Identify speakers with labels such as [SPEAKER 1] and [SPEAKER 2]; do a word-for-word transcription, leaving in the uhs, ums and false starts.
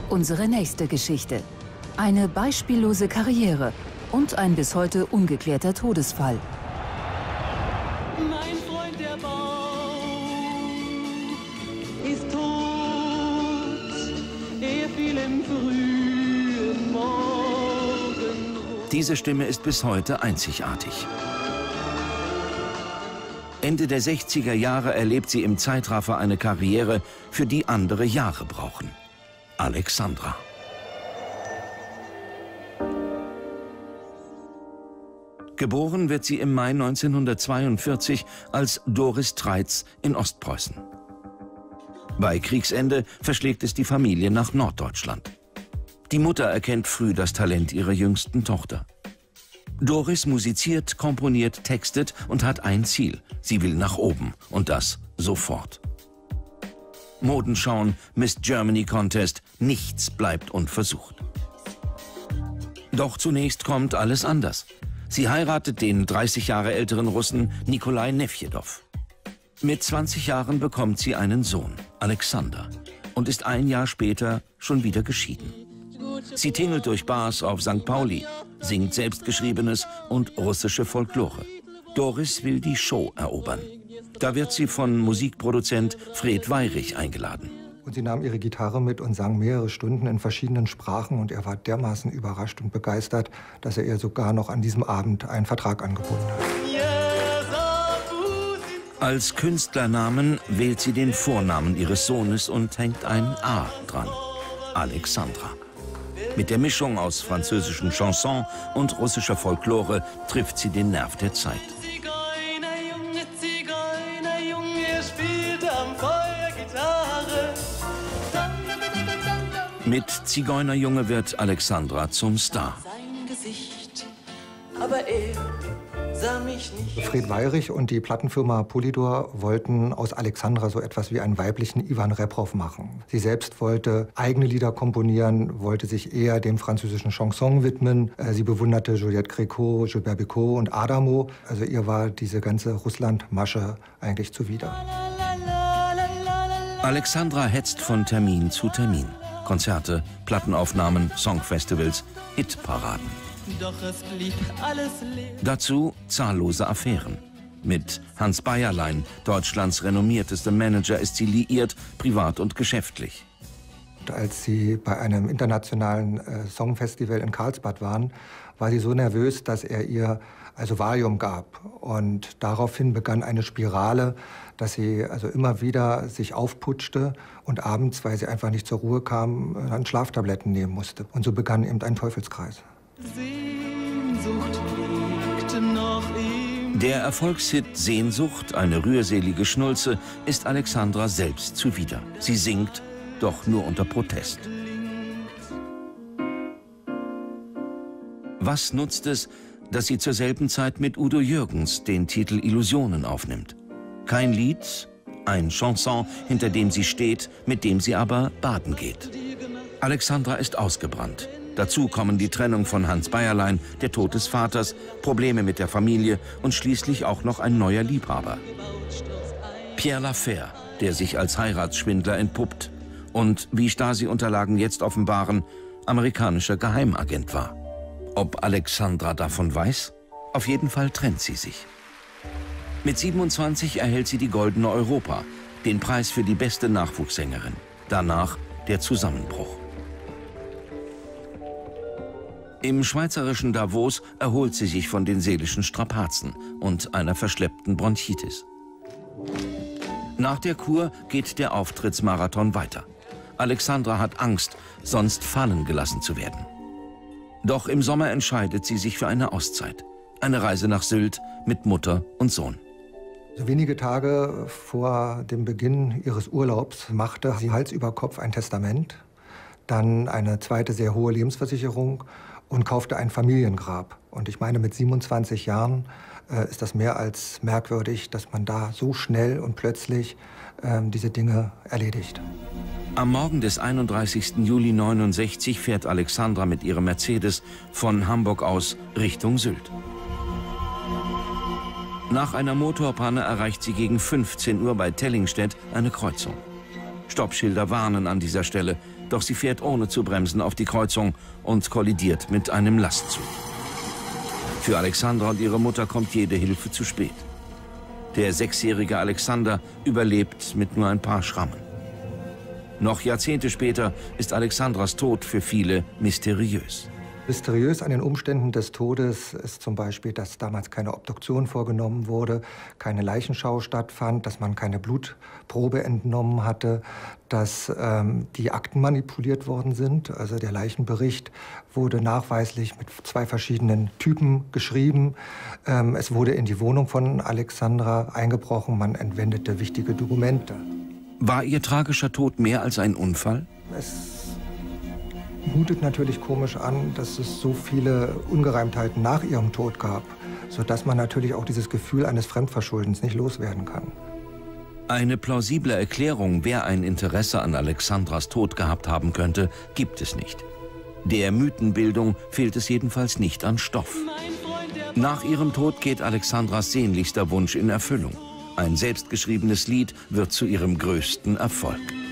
[SPEAKER 1] Unsere nächste Geschichte. Eine beispiellose Karriere und ein bis heute ungeklärter Todesfall.
[SPEAKER 2] Mein Freund, der Baum ist tot. Er fiel im frühen Morgenrot.
[SPEAKER 3] Diese Stimme ist bis heute einzigartig. Ende der sechziger Jahre erlebt sie im Zeitraffer eine Karriere, für die andere Jahre brauchen. Alexandra. Geboren wird sie im Mai neunzehnhundertzweiundvierzig als Doris Treitz in Ostpreußen. Bei Kriegsende verschlägt es die Familie nach Norddeutschland. Die Mutter erkennt früh das Talent ihrer jüngsten Tochter. Doris musiziert, komponiert, textet und hat ein Ziel. Sie will nach oben und das sofort. Modenschauen, Miss Germany Contest, nichts bleibt unversucht. Doch zunächst kommt alles anders. Sie heiratet den dreißig Jahre älteren Russen Nikolai Nefjedow. Mit zwanzig Jahren bekommt sie einen Sohn, Alexander, und ist ein Jahr später schon wieder geschieden. Sie tingelt durch Bars auf Sankt Pauli, singt selbstgeschriebenes und russische Folklore. Doris will die Show erobern. Da wird sie von Musikproduzent Fred Weyrich eingeladen.
[SPEAKER 4] Und sie nahm ihre Gitarre mit und sang mehrere Stunden in verschiedenen Sprachen. Und er war dermaßen überrascht und begeistert, dass er ihr sogar noch an diesem Abend einen Vertrag angeboten hat.
[SPEAKER 3] Als Künstlernamen wählt sie den Vornamen ihres Sohnes und hängt ein A dran. Alexandra. Mit der Mischung aus französischen Chansons und russischer Folklore trifft sie den Nerv der Zeit.
[SPEAKER 2] Zigeunerjunge, Zigeunerjunge, er spielte am Feuer Gitarre.
[SPEAKER 3] Mit Zigeunerjunge wird Alexandra zum Star.
[SPEAKER 2] Sein Gesicht, aber er sah mich nicht.
[SPEAKER 4] Fred Weyrich und die Plattenfirma Polydor wollten aus Alexandra so etwas wie einen weiblichen Ivan Reprov machen. Sie selbst wollte eigene Lieder komponieren, wollte sich eher dem französischen Chanson widmen. Sie bewunderte Juliette Gréco, Gilbert Bécaud und Adamo. Also ihr war diese ganze Russland-Masche eigentlich zuwider.
[SPEAKER 3] Alexandra hetzt von Termin zu Termin. Konzerte, Plattenaufnahmen, Songfestivals, Hitparaden.
[SPEAKER 2] Doch es blieb alles leer.
[SPEAKER 3] Dazu zahllose Affären. Mit Hans Beierlein, Deutschlands renommiertestem Manager, ist sie liiert, privat und geschäftlich.
[SPEAKER 4] Als sie bei einem internationalen äh, Songfestival in Karlsbad waren, war sie so nervös, dass er ihr also Valium gab. Und daraufhin begann eine Spirale, dass sie also immer wieder sich aufputschte und abends, weil sie einfach nicht zur Ruhe kam, dann Schlaftabletten nehmen musste. Und so begann eben ein Teufelskreis.
[SPEAKER 2] Sehnsucht liegt noch im.
[SPEAKER 3] Der Erfolgshit Sehnsucht, eine rührselige Schnulze, ist Alexandra selbst zuwider. Sie singt, doch nur unter Protest. Was nutzt es, dass sie zur selben Zeit mit Udo Jürgens den Titel Illusionen aufnimmt? Kein Lied, ein Chanson, hinter dem sie steht, mit dem sie aber baden geht. Alexandra ist ausgebrannt. Dazu kommen die Trennung von Hans Beierlein, der Tod des Vaters, Probleme mit der Familie und schließlich auch noch ein neuer Liebhaber. Pierre Laffaire, der sich als Heiratsschwindler entpuppt und, wie Stasi-Unterlagen jetzt offenbaren, amerikanischer Geheimagent war. Ob Alexandra davon weiß? Auf jeden Fall trennt sie sich. Mit siebenundzwanzig erhält sie die Goldene Europa, den Preis für die beste Nachwuchssängerin. Danach der Zusammenbruch. Im schweizerischen Davos erholt sie sich von den seelischen Strapazen und einer verschleppten Bronchitis. Nach der Kur geht der Auftrittsmarathon weiter. Alexandra hat Angst, sonst fallen gelassen zu werden. Doch im Sommer entscheidet sie sich für eine Auszeit. Eine Reise nach Sylt mit Mutter und Sohn.
[SPEAKER 4] So wenige Tage vor dem Beginn ihres Urlaubs machte sie Hals über Kopf ein Testament, dann eine zweite sehr hohe Lebensversicherung und kaufte ein Familiengrab. Und ich meine, mit siebenundzwanzig Jahren äh, ist das mehr als merkwürdig, dass man da so schnell und plötzlich äh, diese Dinge erledigt.
[SPEAKER 3] Am Morgen des einunddreißigsten Juli neunundsechzig fährt Alexandra mit ihrem Mercedes von Hamburg aus Richtung Sylt. Nach einer Motorpanne erreicht sie gegen fünfzehn Uhr bei Tellingstedt eine Kreuzung. Stoppschilder warnen an dieser Stelle, doch sie fährt ohne zu bremsen auf die Kreuzung und kollidiert mit einem Lastzug. Für Alexandra und ihre Mutter kommt jede Hilfe zu spät. Der sechsjährige Alexander überlebt mit nur ein paar Schrammen. Noch Jahrzehnte später ist Alexandras Tod für viele mysteriös.
[SPEAKER 4] Mysteriös an den Umständen des Todes ist zum Beispiel, dass damals keine Obduktion vorgenommen wurde, keine Leichenschau stattfand, dass man keine Blutprobe entnommen hatte, dass ähm, die Akten manipuliert worden sind. Also der Leichenbericht wurde nachweislich mit zwei verschiedenen Typen geschrieben. Ähm, es wurde in die Wohnung von Alexandra eingebrochen, man entwendete wichtige Dokumente.
[SPEAKER 3] War ihr tragischer Tod mehr als ein Unfall?
[SPEAKER 4] Es mutet natürlich komisch an, dass es so viele Ungereimtheiten nach ihrem Tod gab, sodass man natürlich auch dieses Gefühl eines Fremdverschuldens nicht loswerden kann.
[SPEAKER 3] Eine plausible Erklärung, wer ein Interesse an Alexandras Tod gehabt haben könnte, gibt es nicht. Der Mythenbildung fehlt es jedenfalls nicht an Stoff. Nach ihrem Tod geht Alexandras sehnlichster Wunsch in Erfüllung. Ein selbstgeschriebenes Lied wird zu ihrem größten Erfolg.